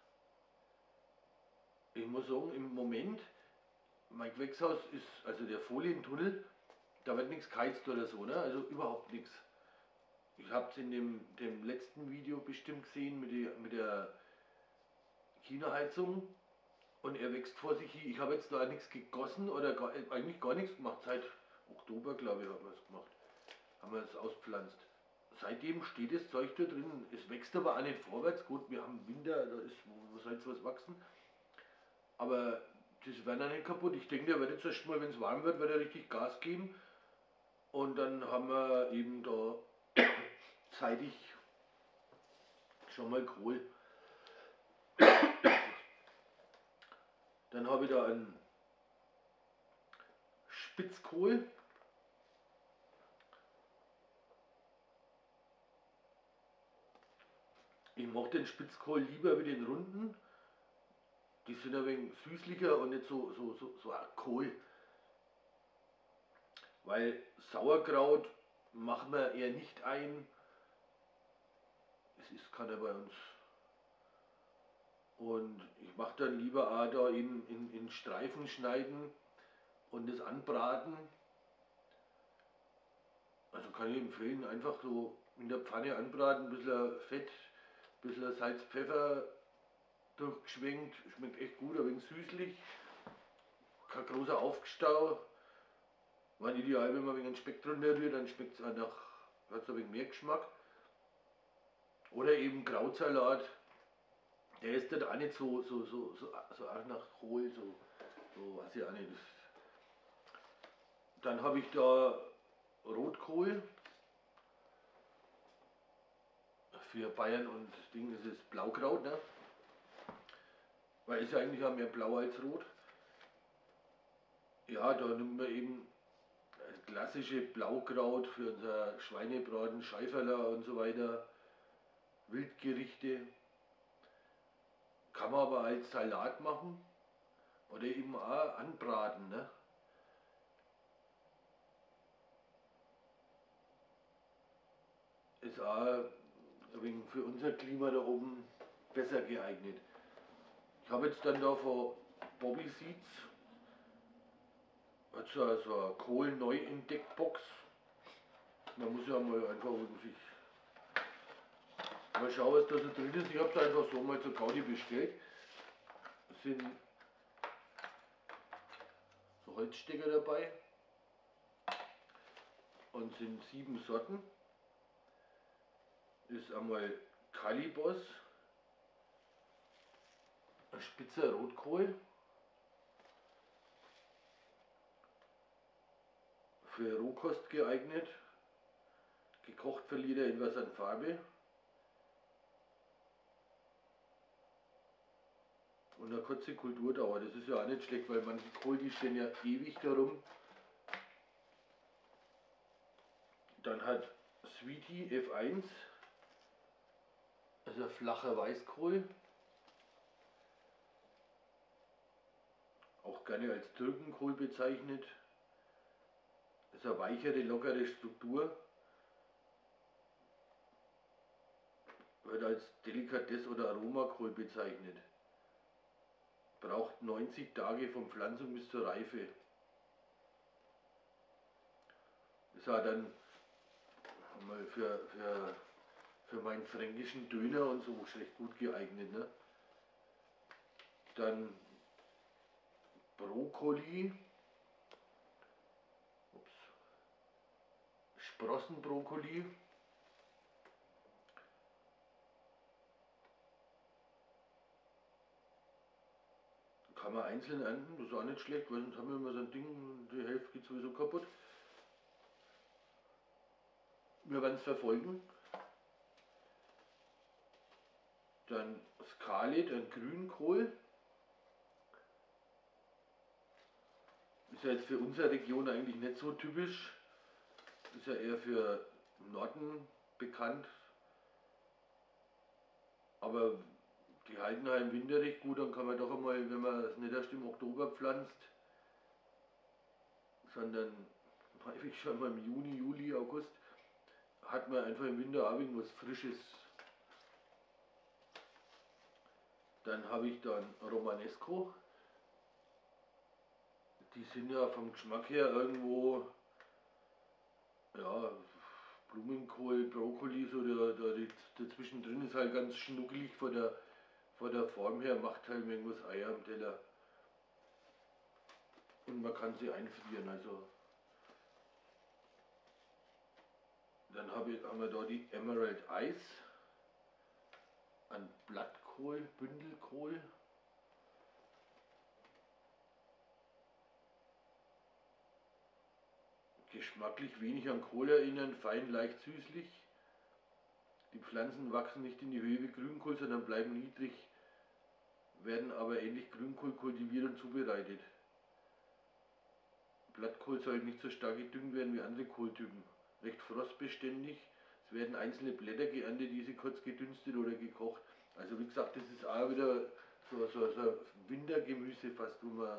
Ich muss sagen, im Moment, mein Gewächshaus ist, also der Folientunnel, da wird nichts geheizt oder so, ne? Also überhaupt nichts. Ich habe es in dem letzten Video bestimmt gesehen mit der China-Heizung und er wächst vor sich hin. Ich habe jetzt da nichts gegossen oder eigentlich gar nichts gemacht. Seit Oktober, glaube ich, haben wir es gemacht. Haben wir es auspflanzt. Seitdem steht das Zeug da drin. Es wächst aber auch nicht vorwärts. Gut, wir haben Winter, da ist, wo soll jetzt was wachsen. Aber das wäre auch nicht kaputt. Ich denke, der wird jetzt erst mal, wenn es warm wird, wird er richtig Gas geben. Und dann haben wir eben da zeitig schon mal Kohl. Dann habe ich da einen Spitzkohl. Ich mag den Spitzkohl lieber wie den runden. Die sind ein wenig süßlicher und nicht so ein Kohl. Weil Sauerkraut machen wir eher nicht ein. Es ist keiner bei uns. Und ich mache dann lieber auch da in Streifen schneiden und das anbraten. Also kann ich empfehlen, einfach so in der Pfanne anbraten, ein bisschen Fett, ein bisschen Salz, Pfeffer durchgeschwenkt, schmeckt echt gut, ein wenig süßlich, kein großer Aufgestau. Wenn ideal, wenn man ein wenig Speck drunter rührt, dann schmeckt es auch nach, hat es ein wenig mehr Geschmack. Oder eben Krautsalat, der ist dann auch nicht so arg nach Kohl, so weiß ich auch nicht. Dann habe ich da Rotkohl. Für Bayern und das Ding, das ist Blaukraut, ne? Weil ist ja eigentlich auch mehr blau als rot. Ja, da nimmt man eben das klassische Blaukraut für unser Schweinebraten, Scheiferler und so weiter. Wildgerichte. Kann man aber als Salat machen oder eben auch anbraten, ne? Ist auch für unser Klima da oben besser geeignet. Ich habe jetzt dann da von Bobby Seeds so eine Kohl-Neu-Entdeckt-Box. Man muss ja mal einfach sich mal schauen, was da so drin ist. Ich habe es einfach so mal zur Gaudi bestellt. Es sind so Holzstecker dabei und sind 7 Sorten. Ist einmal Kalibos, ein spitzer Rotkohl, für Rohkost geeignet, gekocht verliert er etwas an Farbe und eine kurze Kulturdauer. Das ist ja auch nicht schlecht, weil manche Kohl, die stehen ja ewig darum. Dann hat Sweetie F1 Also ein flacher Weißkohl, auch gerne als Türkenkohl bezeichnet. Das ist eine weichere, lockere Struktur. Wird als Delikatesse oder Aromakohl bezeichnet. Braucht 90 Tage von Pflanzung bis zur Reife. Ist auch dann mal für meinen fränkischen Döner und so recht gut geeignet. Ne? Dann Brokkoli, Sprossenbrokkoli, kann man einzeln ernten, das ist auch nicht schlecht, weil sonst haben wir immer so ein Ding, die Hälfte geht sowieso kaputt. Wir werden es verfolgen. Dann Scarlet, ein Grünkohl. Ist ja jetzt für unsere Region eigentlich nicht so typisch. Ist ja eher für Norden bekannt. Aber die halten halt im Winter recht gut, dann kann man doch einmal, wenn man es nicht erst im Oktober pflanzt, sondern häufig schon mal im Juni, Juli, August, hat man einfach im Winter auch irgendwas Frisches. Dann habe ich dann Romanesco. Die sind ja vom Geschmack her irgendwo, ja, Blumenkohl, Brokkoli, so dazwischen drin ist halt ganz schnuckelig von der Form her, macht halt irgendwas Eier am Teller. Und man kann sie einfrieren, also. Dann haben wir da die Emerald Ice, ein Blattkohl, Bündelkohl. Geschmacklich wenig an Kohl erinnern, fein leicht süßlich. Die Pflanzen wachsen nicht in die Höhe wie Grünkohl, sondern bleiben niedrig, werden aber ähnlich Grünkohl kultiviert und zubereitet. Blattkohl soll nicht so stark gedüngt werden wie andere Kohltypen. Recht frostbeständig. Es werden einzelne Blätter geerntet, diese kurz gedünstet oder gekocht. Also wie gesagt, das ist auch wieder so Wintergemüse fast, wo man.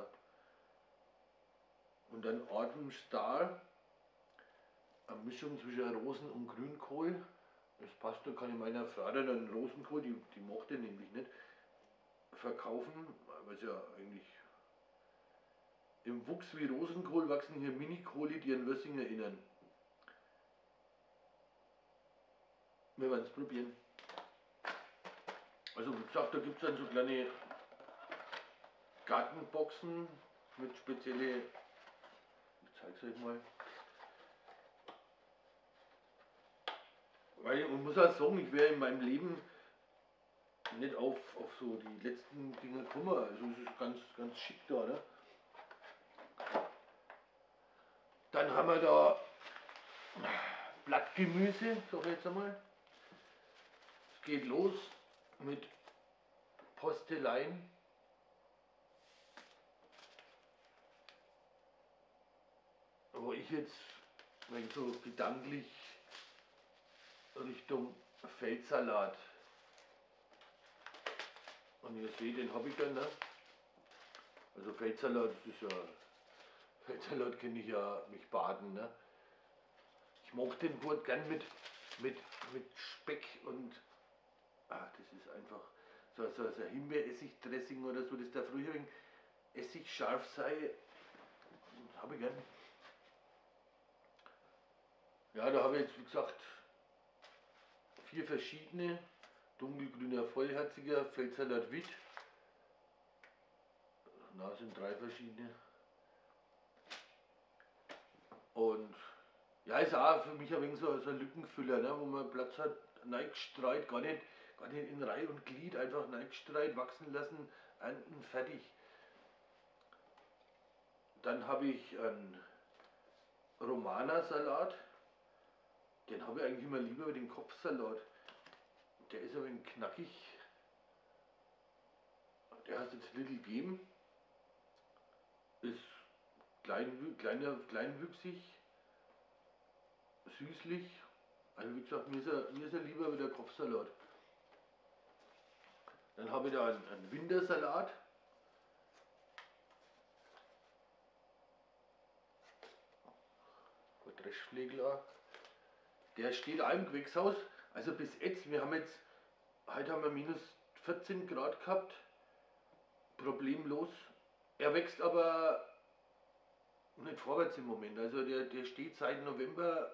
Und dann Autumn Star, eine Mischung zwischen Rosen- und Grünkohl. Das passt, da kann ich meiner Frau dann einen Rosenkohl, die mochte nämlich nicht, verkaufen, was ja eigentlich. Im Wuchs wie Rosenkohl wachsen hier Mini-Kohle, die an Wössing erinnern. Wir werden es probieren. Also wie gesagt, da gibt es dann so kleine Gartenboxen mit spezielle, ich zeige es euch mal. Weil ich muss auch sagen, ich wäre in meinem Leben nicht auf so die letzten Dinge gekommen. Also es ist ganz schick da. Ne? Dann haben wir da Blattgemüse, sag ich jetzt einmal. Es geht los mit Postelein. Wo ich jetzt, wenn so gedanklich Richtung Feldsalat. Und ihr seht, den habe ich dann. Ne? Also Feldsalat, das ist ja. Feldsalat kenne ich ja, mich baden. Ne? Ich mag den gut gern mit Speck und. Ach, das ist einfach so Himbeeressigdressing oder so, das da früher wegen Essig scharf sei. Das habe ich gern. Ja, da habe ich jetzt, wie gesagt, 4 verschiedene. Dunkelgrüner vollherziger, Feldsalat Witt. Na, sind 3 verschiedene. Und ja, ist auch für mich ein wenig so ein Lückenfüller, ne, wo man Platz hat, reingestreut, gar nicht in Reihe und Glied, einfach reingestreut, wachsen lassen, ernten, fertig. Dann habe ich einen Romana-Salat. Den habe ich eigentlich immer lieber mit dem Kopfsalat. Der ist ein wenig knackig. Der heißt jetzt Little Game. Ist kleinwüchsig, süßlich. Also wie gesagt, mir ist er lieber wie der Kopfsalat. Dann habe ich da einen Wintersalat. Gut, Dreschflegel auch. Der steht auch im Gewächshaus. Also bis jetzt, heute haben wir minus 14 Grad gehabt. Problemlos. Er wächst aber nicht vorwärts im Moment. Also der steht seit November.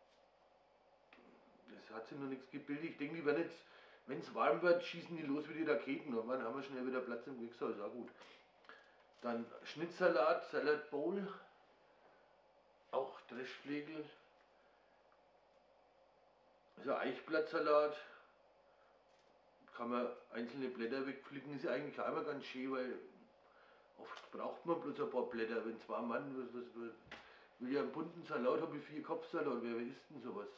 Es hat sich noch nichts gebildet. Ich denke, die werden jetzt, wenn es warm wird, schießen die los wie die Raketen. Und dann haben wir schnell wieder Platz im Gewächshaus. Auch gut. Dann Schnittsalat, Salad Bowl. Auch Dreschflegel. Also Eichblattsalat. Kann man einzelne Blätter wegpflücken. Ist ja eigentlich auch immer ganz schön, weil oft braucht man bloß ein paar Blätter. Wenn zwei Mann, will ja einen bunten Salat, habe ich 4 Kopfsalat. Wer isst denn sowas?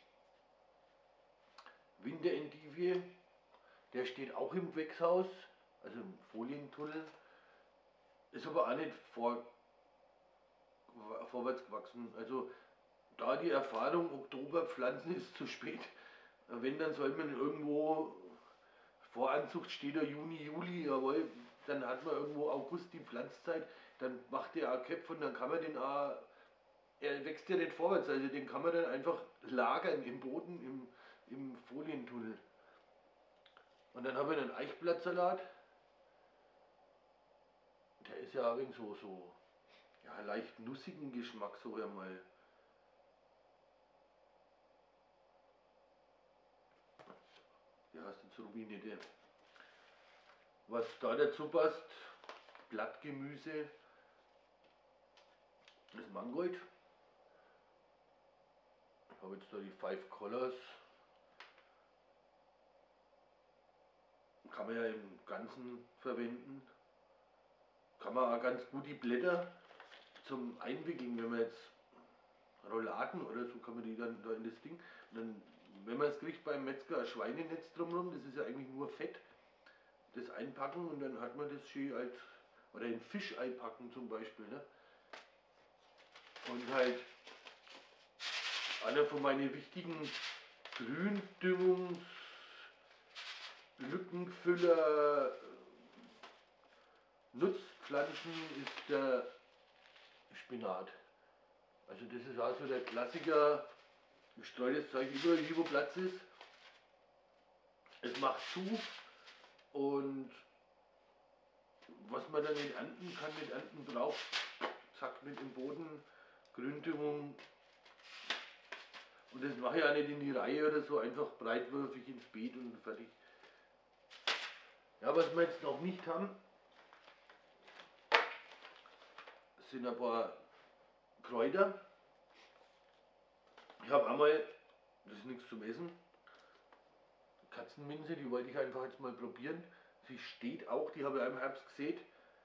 Winterendivie, der steht auch im Gewächshaus, also im Folientunnel. Ist aber auch nicht vorwärts gewachsen. Also da die Erfahrung, Oktober pflanzen ist zu spät. Wenn, dann soll man irgendwo, Voranzucht steht der Juni, Juli, jawohl, dann hat man irgendwo August die Pflanzzeit, dann macht der auch Köpfe und dann kann man den auch, er wächst ja nicht vorwärts, also den kann man dann einfach lagern im Boden, im Folientunnel. Und dann habe ich einen Eichblattsalat, der ist ja ein wenig so ja, leicht nussigen Geschmack, so einmal. Wie heißt jetzt Rubinette? Was da dazu passt, Blattgemüse, das Mangold. Ich habe jetzt da die Five Colors. Kann man ja im Ganzen verwenden. Kann man auch ganz gut die Blätter zum Einwickeln, wenn man jetzt Rouladen oder so, kann man die dann da in das Ding. Und dann, wenn man es kriegt beim Metzger, ein Schweinenetz drumherum, das ist ja eigentlich nur Fett, das einpacken und dann hat man das schön als, oder in Fisch einpacken zum Beispiel. Ne? Und halt einer von meinen wichtigen Gründüngungs-Lückenfüller Nutzpflanzen ist der Spinat. Also das ist auch so der Klassiker, ich streue das Zeug überall, wo Platz ist. Es macht zu und was man dann nicht ernten kann, nicht ernten braucht, zack, mit im Boden, Gründüngung. Und das mache ich auch nicht in die Reihe oder so, einfach breitwürfig ins Beet und fertig. Ja, was wir jetzt noch nicht haben, sind ein paar Kräuter. Ich habe einmal, das ist nichts zum Essen, Katzenminze, die wollte ich einfach jetzt mal probieren. Sie steht auch, die habe ich im Herbst gesät.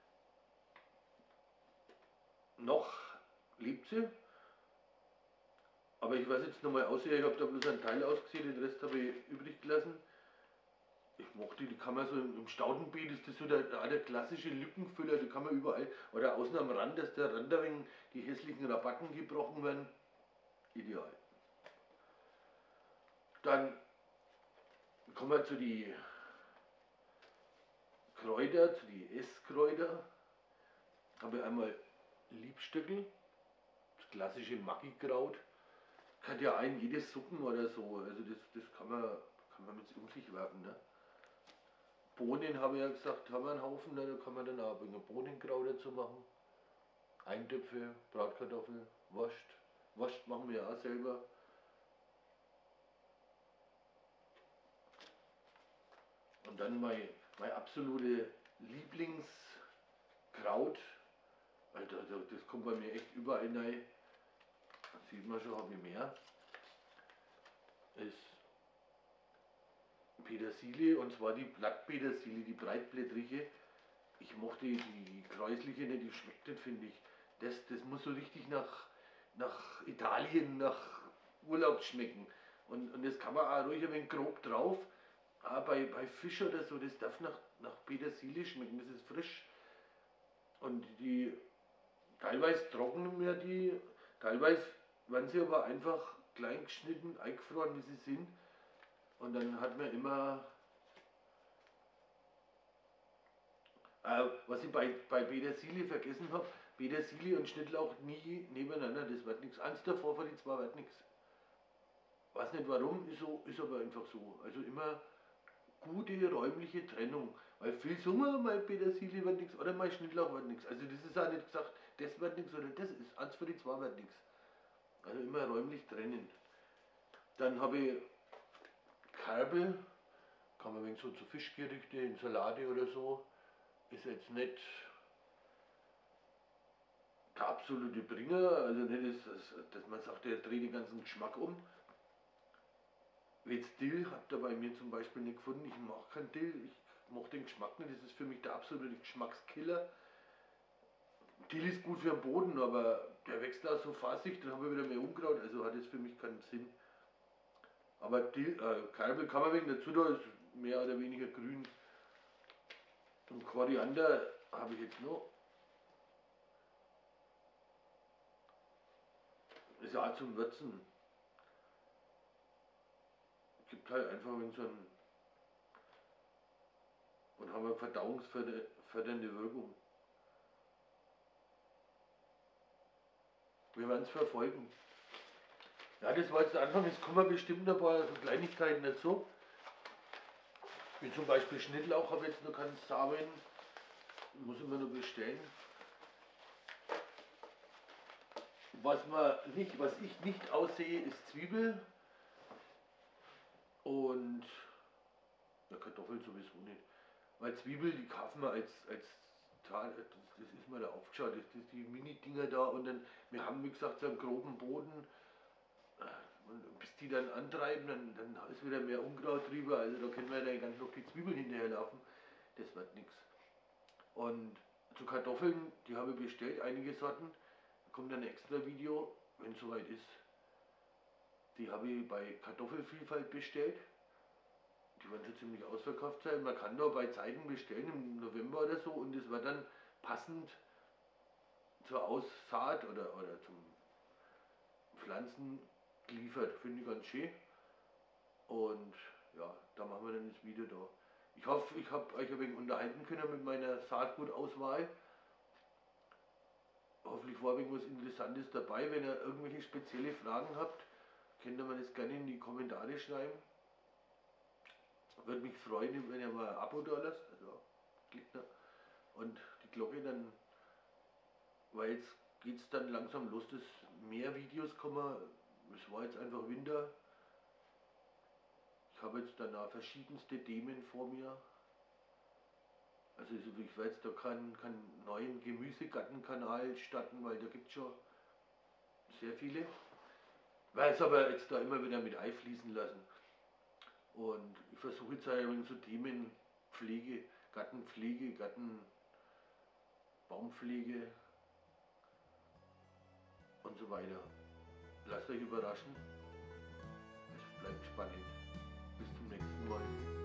Noch lebt sie, aber ich weiß jetzt nochmal aussehen, ich habe da bloß einen Teil ausgesät, den Rest habe ich übrig gelassen. Ich mochte die kann man so im Staudenbeet, ist das so der klassische Lückenfüller, die kann man überall, oder außen am Rand, dass der Rand da wegen die hässlichen Rabatten gebrochen werden. Ideal. Dann kommen wir zu die Kräuter, zu die Esskräuter. Habe ich einmal Liebstöckel, das klassische Maggi-Kraut. Kann ja ein jedes Suppen oder so, also das kann man mit um sich werfen. Ne? Bohnen habe ich ja gesagt, haben wir einen Haufen, da kann man dann auch ein wenig Bohnenkraut dazu machen. Eintöpfe, Bratkartoffel, Wurst. Wurst machen wir ja auch selber. Und dann mein absolute Lieblingskraut. Alter, das kommt bei mir echt überall rein. Das sieht man schon, habe ich mehr. Ist Petersilie, und zwar die Blattpetersilie, die breitblättrige. Ich mochte die kräusliche nicht, die schmeckt nicht, finde ich. Das muss so richtig nach Italien, nach Urlaub schmecken. Und das kann man auch ruhig ein wenig grob drauf. Aber bei Fisch oder so, das darf nach Petersilie schmecken, das ist frisch. Und die teilweise trocknen wir die, teilweise werden sie aber einfach klein geschnitten, eingefroren, wie sie sind. Und dann hat man immer Was ich bei Petersilie vergessen habe, Petersilie und Schnittlauch nie nebeneinander, das wird nichts. Eins davor von die zwei wird nichts. Weiß nicht warum, ist so, ist aber einfach so. Also immer gute räumliche Trennung. Weil viel Sommer, mein Petersilie wird nichts oder mein Schnittlauch wird nichts. Also das ist auch nicht gesagt, das wird nichts oder das ist, eins von die zwei wird nichts. Also immer räumlich trennen. Dann habe ich Kerbel, kann man wegen so zu Fischgerichte, in Salate oder so. Ist jetzt nicht der absolute Bringer, also nicht, dass man sagt, der dreht den ganzen Geschmack um. Jetzt Dill habt ihr bei mir zum Beispiel nicht gefunden. Ich mag keinen Dill, ich mag den Geschmack nicht. Das ist für mich der absolute Geschmackskiller. Dill ist gut für den Boden, aber der wächst da so fasig, dann haben wir wieder mehr Unkraut, also hat es für mich keinen Sinn. Aber Dill, Kerbel kann man wegen dazu, da ist mehr oder weniger grün. Und Koriander habe ich jetzt noch. Ist ja auch zum Würzen. Gibt halt einfach so ein und haben eine verdauungsfördernde Wirkung. Wir werden es verfolgen. Ja, das war jetzt der Anfang, jetzt kommen bestimmt ein paar so Kleinigkeiten dazu. Wie zum Beispiel Schnittlauch habe ich jetzt noch keinen Samen, muss ich mir noch bestellen. Was ich nicht aussehe, ist Zwiebel und ja, Kartoffeln sowieso nicht. Weil Zwiebel, die kaufen wir als Tal, das ist mir da aufgeschaut, das ist die Mini-Dinger da und dann, wir haben wie gesagt so einen groben Boden und bis die dann antreiben, dann ist wieder mehr Unkraut drüber, also da können wir dann ganz noch die Zwiebeln hinterherlaufen, das wird nichts. Und zu Kartoffeln, die habe ich bestellt, einige Sorten, da kommt ein extra Video, wenn es soweit ist. Die habe ich bei Kartoffelvielfalt bestellt. Die werden schon ziemlich ausverkauft sein. Man kann da bei Zeiten bestellen, im November oder so, und es wird dann passend zur Aussaat oder zum Pflanzen geliefert. Finde ich ganz schön. Und ja, da machen wir dann das Video da. Ich hoffe, ich habe euch ein wenig unterhalten können mit meiner Saatgutauswahl. Hoffentlich war irgendwas Interessantes dabei. Wenn ihr irgendwelche spezielle Fragen habt, könnt ihr mir das gerne in die Kommentare schreiben. Würde mich freuen, wenn ihr mal ein Abo da lasst. Also klickt da. Und die Glocke dann, weil jetzt geht es dann langsam los, dass mehr Videos kommen. Es war jetzt einfach Winter. Ich habe jetzt dann auch verschiedenste Themen vor mir. Also ich werde jetzt da keinen neuen Gemüsegartenkanal starten, weil da gibt es schon sehr viele. Werde es aber jetzt da immer wieder mit einfließen lassen. Und ich versuche jetzt auch so Themen Pflege, Gartenpflege, Gartenbaumpflege und so weiter. Lasst euch überraschen. Es bleibt spannend. Bis zum nächsten Mal.